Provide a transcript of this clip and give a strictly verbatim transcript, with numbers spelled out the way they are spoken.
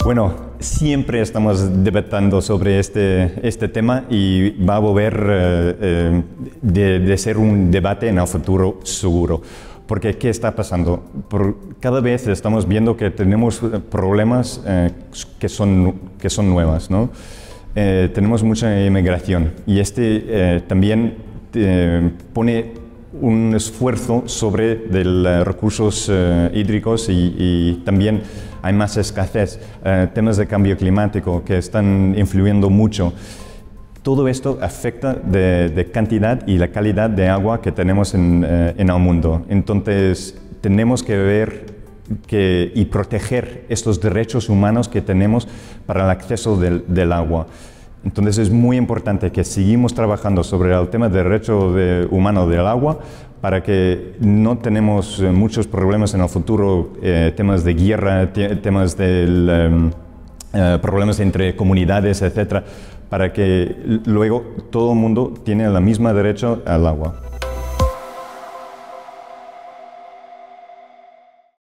Bueno, siempre estamos debatiendo sobre este, este tema y va a volver eh, eh, de, de ser un debate en el futuro seguro. Porque, ¿qué está pasando? Por, cada vez estamos viendo que tenemos problemas eh, que, son, que son nuevas, ¿no? Eh, tenemos mucha inmigración y este eh, también eh, pone un esfuerzo sobre de los recursos eh, hídricos y, y también hay más escasez, eh, temas de cambio climático que están influyendo mucho. Todo esto afecta de, de cantidad y la calidad de agua que tenemos en, eh, en el mundo. Entonces, tenemos que ver que, y proteger estos derechos humanos que tenemos para el acceso del, del agua. Entonces, es muy importante que seguimos trabajando sobre el tema del derecho de, humano del agua para que no tenemos eh, muchos problemas en el futuro, eh, temas de guerra, temas de eh, problemas entre comunidades, etcétera, para que luego todo el mundo tiene el mismo derecho al agua.